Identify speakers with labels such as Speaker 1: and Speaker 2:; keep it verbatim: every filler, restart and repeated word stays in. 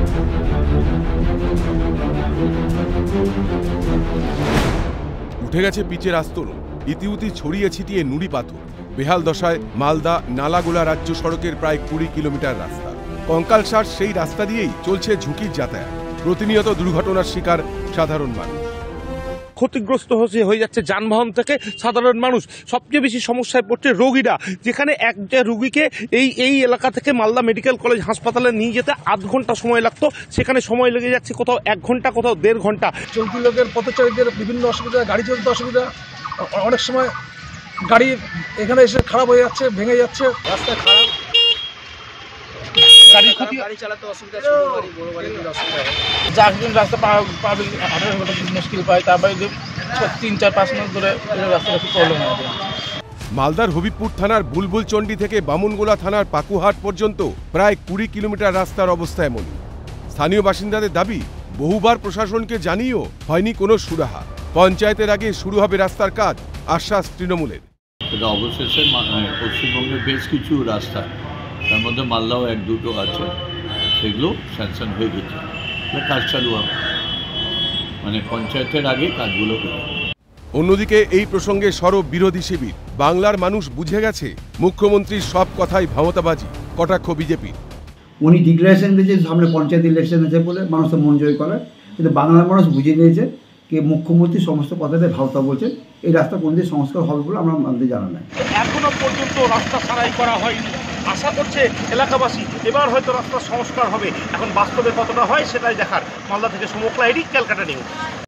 Speaker 1: উঠে গেছে পিচের আস্তরণ, ইতিউতি ছড়িয়ে ছিটিয়ে নুড়ি পাথর। বেহাল দশায় মালদা নালাগোলা রাজ্য সড়কের প্রায় কুড়ি কিলোমিটার রাস্তা। কঙ্কালসার সেই রাস্তা দিয়েই চলছে ঝুঁকির যাতায়াত। প্রতিনিয়ত দুর্ঘটনার শিকার সাধারণ মানুষ।
Speaker 2: ক্ষতিগ্রস্ত হয়ে যাচ্ছে যানবাহন থেকে সাধারণ মানুষ। সবচেয়ে বেশি সমস্যায় পড়ছে রোগীরা, যেখানে একটা রুগীকে এই এই এলাকা থেকে মালদা মেডিকেল কলেজ হাসপাতালে নিয়ে যেতে আধ ঘন্টা সময় লাগতো, সেখানে সময় লেগে যাচ্ছে কোথাও এক ঘন্টা, কোথাও দেড় ঘন্টা।
Speaker 3: চলতি লোকের পথচারীদের বিভিন্ন অসুবিধা, গাড়ি চলতে অসুবিধা, অনেক সময় গাড়ি এখানে এসে খারাপ হয়ে যাচ্ছে, ভেঙে যাচ্ছে, রাস্তা খারাপ, গাড়ি গাড়ি চালাতে অসুবিধা, ছোট গাড়ি বড় গাড়িগুলো অসুবিধা হয়। যাকজন রাস্তা পাবে হাঁটার মুশকিল পায়, তারপরে তিন চার পাঁচ মিনিট ধরে রাস্তাটা খুব প্রবলেম হয়।
Speaker 1: মালদার হবিবপুর থানার বুলবুলচন্ডি থেকে বামুনগোলা থানার পাকুহাট পর্যন্ত প্রায় কুড়ি কিলোমিটার রাস্তার অবস্থা এমন। স্থানীয় বাসিন্দাদের দাবি, বহুবার প্রশাসনকে জানিয়েও হয়নি কোনো সুরাহা। পঞ্চায়েতের আগে শুরু হবে রাস্তার কাজ, আশ্বাস তৃণমূলের।
Speaker 4: এটা অবশেষে পশ্চিমবঙ্গের বেশ কিছু রাস্তা, তার মধ্যে মালদাও এক দুটো আছে, সেগুলো স্যাংশন হয়ে গেছে, কাজ চালু হবে, মানে পঞ্চায়েতের আগে কাজগুলো হবে।
Speaker 1: অন্যদিকে এই প্রসঙ্গে সরব বিরোধী শিবির। বাংলার মানুষ বুঝে গেছে মুখ্যমন্ত্রীর সব কথাই ভামতাবাজি, কটাক্ষ বিজেপি।
Speaker 5: উনি ডিক্লারেশন দিয়েছে সামনে পঞ্চায়েত ইলেকশন আছে বলে মানুষের মন জয় করার, কিন্তু বাংলার মানুষ বুঝে নিয়েছে যে মুখ্যমন্ত্রী সমস্ত কথাতে ভাবতা বলছেন। এই রাস্তা কোন দিন সংস্কার হবে বলে আমরা আমাদের জানা নাই।
Speaker 2: এখনো পর্যন্ত রাস্তা সারাই করা হয়নি। আশা করছে এলাকাবাসী এবার হয়তো রাস্তা সংস্কার হবে। এখন বাস্তবে কতটা হয় সেটাই দেখার। মালদা থেকে সমকলা এডি, ক্যালকাটা নিউজ।